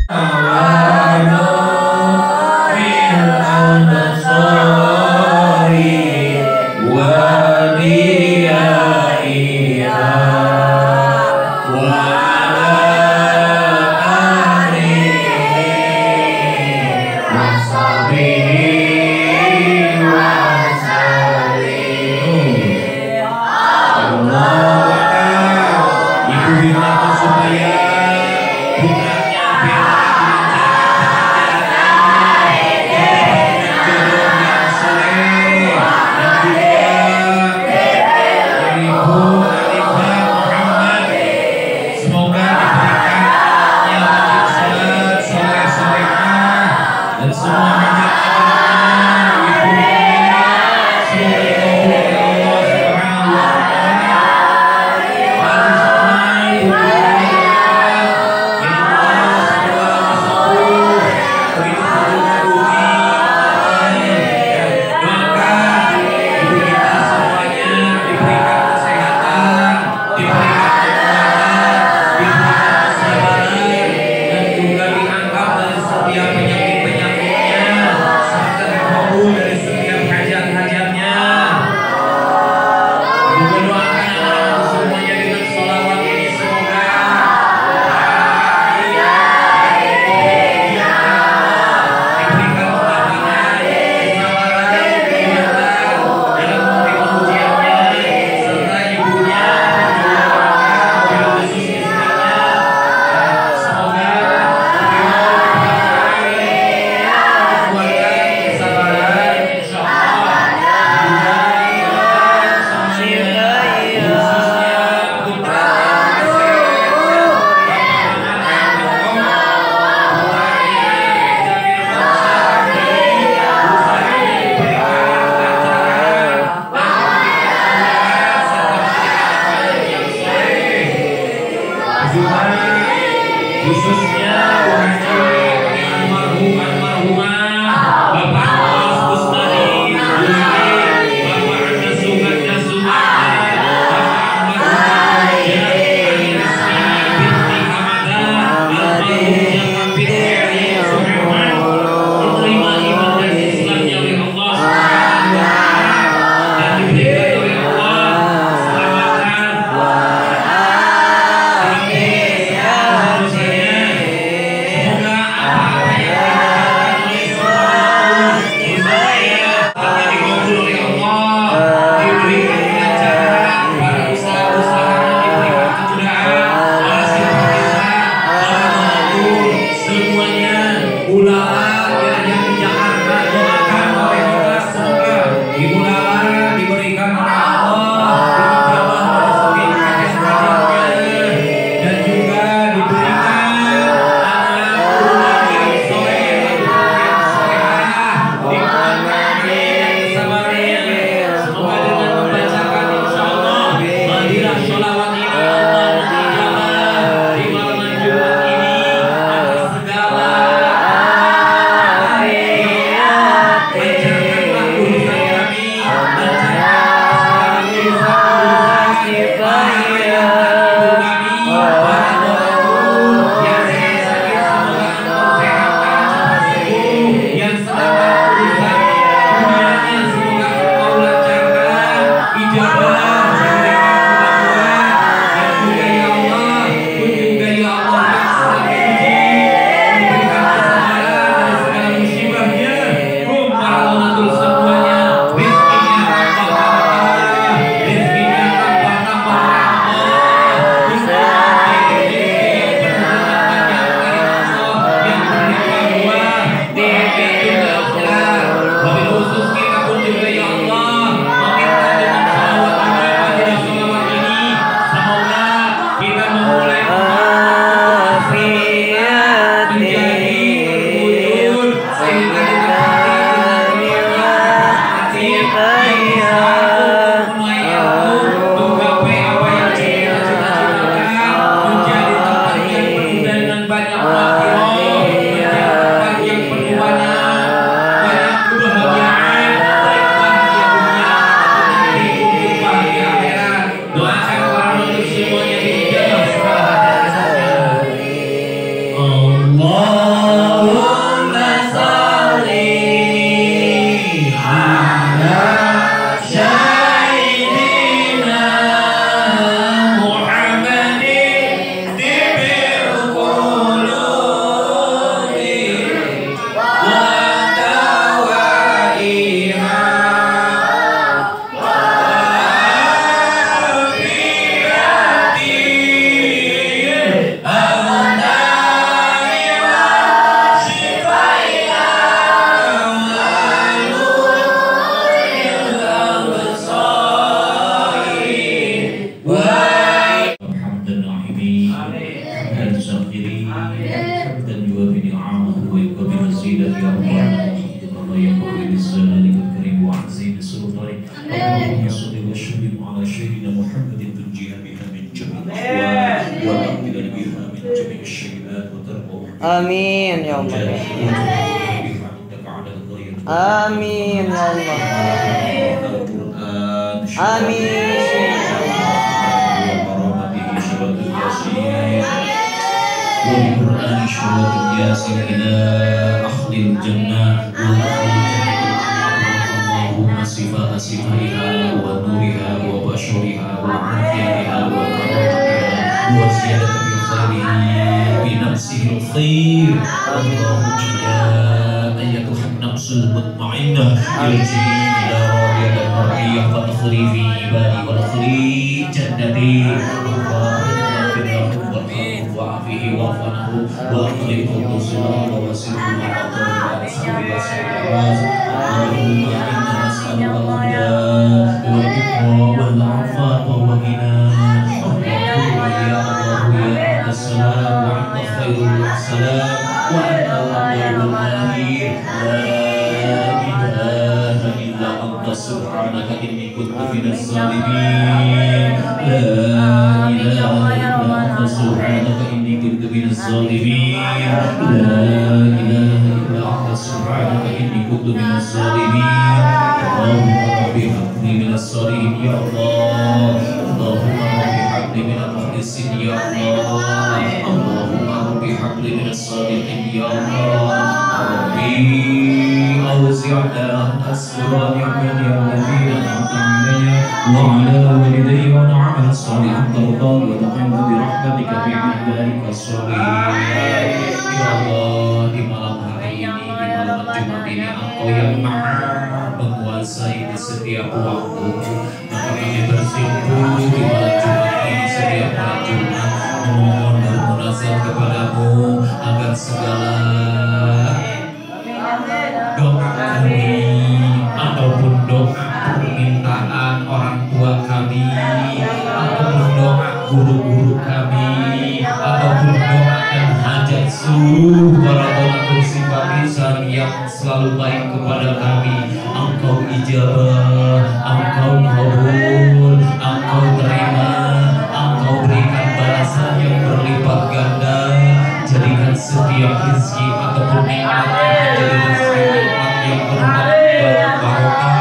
Semoga apa-apa yang حمدا يوافي نعمه ويكمل مزيدا يا الله الله يقول بجلالك الكريم وعزيز سلطانك اللهم صل وسلم على سيدنا محمد تنجينا بها من جميع الاحوال وتقبل بها من جميع الشيئات وترفع آمين يا الله آمين يا الله آمين وبقرآن شهود ياسين إلى أخذ الجنة اللهم صفاء صفائها ونورها وبشرها وعافيتها وكرامتها وزيادة بالخير بنفسه الخير اللهم يا أيتها النفس المطمئنة ارجعي إلى راضية مرضية فادخلي في عبادي وادخلي جنتي وعافيه وعفنه وأخلقه رسله ووسيله وأطهره اللهم إنا نسألك الهدى والتقى والعفاف والغنى اللهم يا الله يا أنت السلام وأنت خير السلام وأنت الأمير النبي لا إله إلا أنت سبحانك إني كنت من الظالمين لا إله إلا أنت سبحانك إني كنت من الظالمين لا إله إلا أنت سبحانك إني كنت من الظالمين اللهم رب هب لي من الصالحين يا الله اللهم رب هب لي من المخلصين يا الله اللهم رب هب لي من الصالحين يا الله ربي أوزعنا أن أذكر نعمتي التي أنعمت علي وعلى والدي وأن أعمل صالحا ترضاه وتقيم برحمتك في عبادك الصالحين يا الله di malam hari ini di malam Jumat ini Engkau yang maha menguasai di setiap waktu maka kami bersimpuh di malam Jumat ini setiap malam Jumat memohon bermunajat kepadamu agar segala doa kami ataupun doa permintaan orang tua kami ataupun doa guru-guru kami ataupun doa dan hajat seluruh para donatur simpatisan yang selalu baik kepada kami Engkau ijabah, Engkau kabul, Engkau terima, Engkau berikan balasan yang berlipat ganda jadikan setiap rezeki ataupun nikmat menjadi rezeki nikmat yang berlipat barokah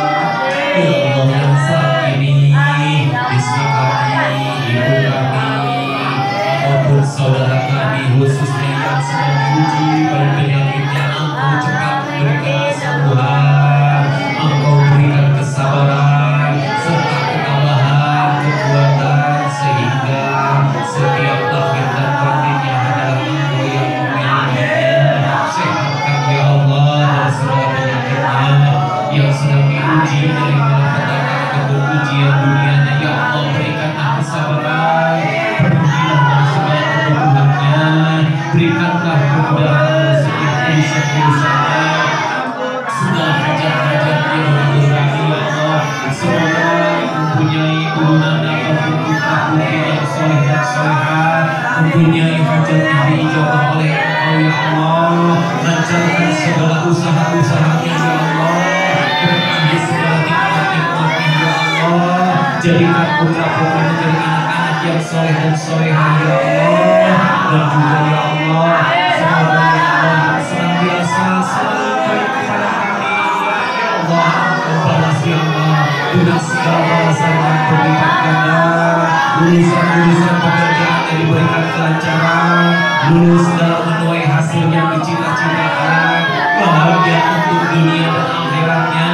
ya Allah yang saat ini istri kami, ibu kami ataupun saudara kami khususnya yang sedang diuji pada penyakitnya Engkau cepat berikan kesembuhan Engkau berikan kesabaran serta ketabahan kekuatan sehingga setiap lahir dan batinnya adalah Engkau yang memilikinya sehatkan ya Allah dari segala penyakitnya yang sedang diuji dari malapetaka ataupun ujian dunianya ya Allah berikanlah kesabaran penuhilah dari segala kebutuhannya berikanlah kemudahan rezeki urusan-urusannya segala hajat-hajatnya berkati ya Allah semoga mempunyai turunan ataupun putra-putri yang soleh dan solehah mempunyai hajat yang diijabah oleh Engkau ya Allah lancarkan segala usaha-usahanya ya Allah berkahi segala nikmat-nikmatnya ya Allah jadikan putra-putri menjadi anak-anak yang soleh dan solehah ya Allah dan juga ya Allah semoga ya Allah senantiasa selalu baik kepada kami ya Allah balas ya Allah dengan segala balasan yang berlipat ganda urusan-urusan pekerjaan yang diberikan kelancaran lulus dalam menuai hasil yang dicita-citakan bahagia untuk dunia dan akhiratnya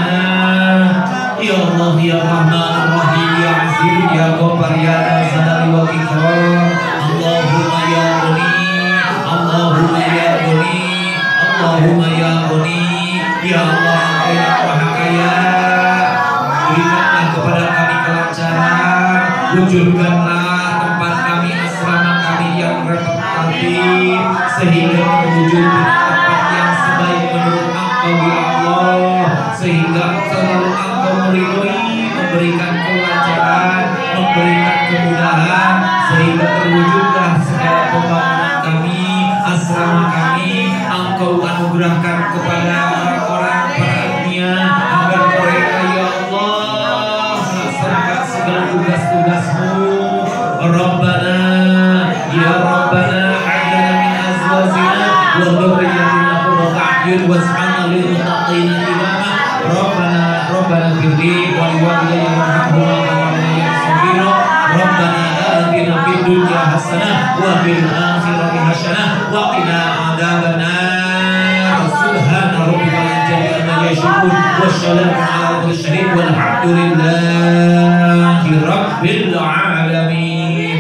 ya Allah ya Rahman Rahim ya Aziz ya Ghaffar ya Dzal wal Ikram Allahumma ya Ghani Allahumma ya Ghani Allahumma ya Ghani ya Allah Engkau yang Maha Kaya berikanlah kepada kami kelancaran wujudkanlah tempat kami asrama kami yang representatif sehingga terwujud tempat yang sebaik menurut Engkau ya Allah sehingga selalu Engkau meridhoi memberikan kelancaran memberikan kemudahan sehingga terwujudlah segala pembangunan kami kepada orang-orang perannya agar mereka ya Allah melaksanakan segala tugas-tugasmu. Rabbana ya Rabbana hajjana min azwajina wa dhurriyyatina qurrata a'yun waj'alna lil muttaqina imama. Rabbana firli wa liwalidayya warhamhuma kama rabbayani shaghira. Rabbana atina fid dunya hasanah wa fil akhirati hasanah wa qina adzabannar. Subhana rabbika rabbil izzati amma yasifun wa salamun alal mursalin walhamdulillahi rabbil alamin.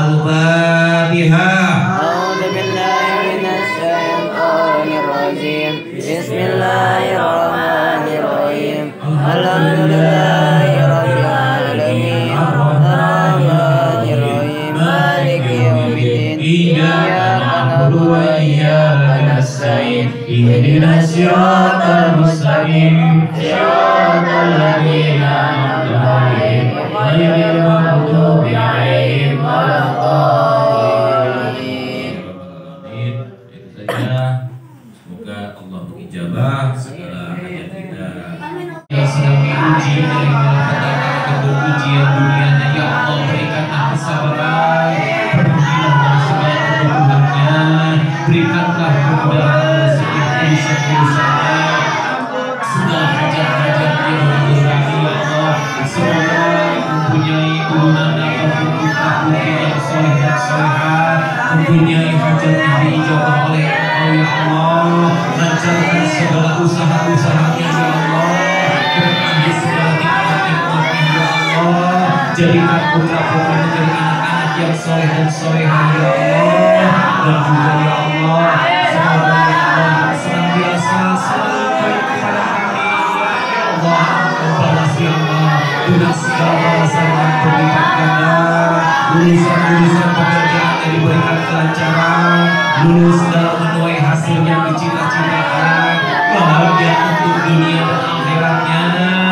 Al-Fatihah. أعوذ بالله من الشيطان الرجيم بسم الله الرحمن الرحيم الحمد لله رب العالمين الرحمن الرحيم مالك يوم الدين إياك نعبد وإياك نستعين اهدنا الصراط المستقيم صراط الذين أنعمت عليهم غير المغضوب عليهم ولا الضالين. Itu saja. Semoga Allah mengijabah segala hajat kita. Yang sedang diuji dari malapetaka ujian dunianya, ya Allah berikanlah kesabaran, penuhilah dari segala kebutuhannya, berikanlah kemudahan rezeki urusan-urusannya, segala hajat-hajatnya menurut kami ya Allah. Semoga mempunyai turunan ataupun putra-putri yang soleh dan solehah, mempunyai hajat yang diijabah oleh Engkau ya Allah. Lancarkan segala usaha-usahanya ya Allah, berkahi segala nikmat-nikmatnya ya Allah. Jadikan putra-putri menjadi anak-anak yang soleh dan solehah ya Allah. Dan juga ya Allah, semoga ya Allah yang senantiasa selalu baik kepada kami ya Allah. Balas ya Allah dengan segala balasan dan berlipat ganda. Urusan-urusan pekerjaan yang diberikan kelancaran, lulus dalam menuai hasil yang dicita-citakan, bahagia untuk dunia dan akhiratnya.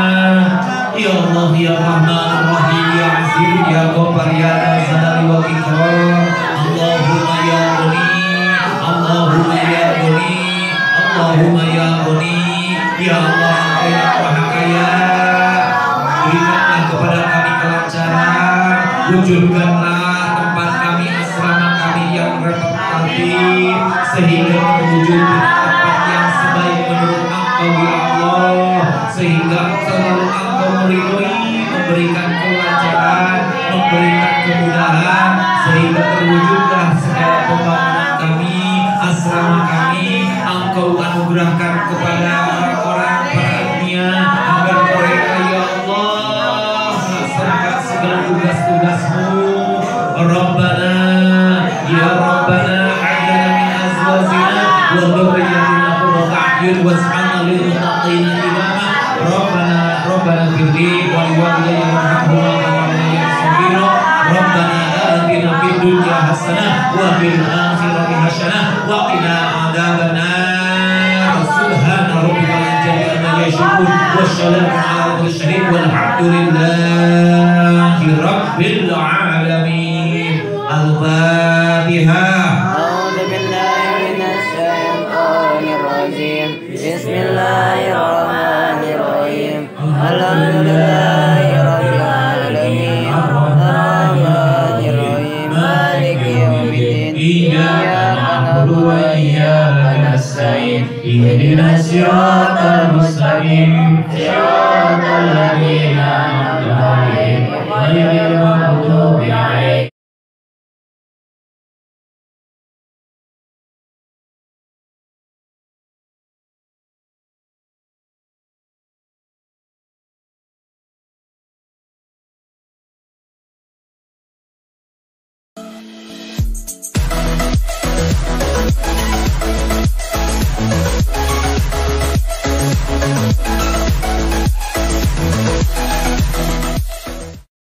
Ya Allah ya Rahman Rahim ya Azim ya Ghaffar ya Dzal wal Ikram. Allahumma ya Ghani, Allahumma ya Ghani, Allahumma ya Ghani. Ya Allah Engkau yang Maha Kaya, berikanlah kepada kami kelancaran, wujudkanlah tempat kami, asrama kami yang reputatif, sehingga terwujud di tempat yang sebaik menurut Engkau ya Allah, sehingga selalu Engkau meridhoi, memberikan kelancaran, memberikan kemudahan, sehingga terwujudlah segala pembangunan kami, asrama kami. Engkau anugerahkan kepada orang-orang perannya agar mereka ya Allah melaksanakan segala tugas-tugasmu. Rabbana ya Rabbana hajjana min azwajina wa dhurriyyatina qurrata a'yun waj'alna lil muttaqina imama. Rabbana firli wa liwalidayya warhamhuma kama rabbayani shaghira. Rabbana atina fid dunya hasanah wa fil akhirati hasanah wa qina adzabannar. Subhana rabbika rabbil izzati amma yasifun wa salamun alal mursalin walhamdulillahi rabbil alamin. Al-Fatihah. أعوذ بالله من الشيطان الرجيم بسم الله الرحمن الرحيم الحمد لله رب العالمين الرحمن الرحيم مالك يوم الدين إياك نعبد وإياك نستعين اهدنا الصراط المستقيم صراط الذين أنعمت عليهم غير المغضوب عليهم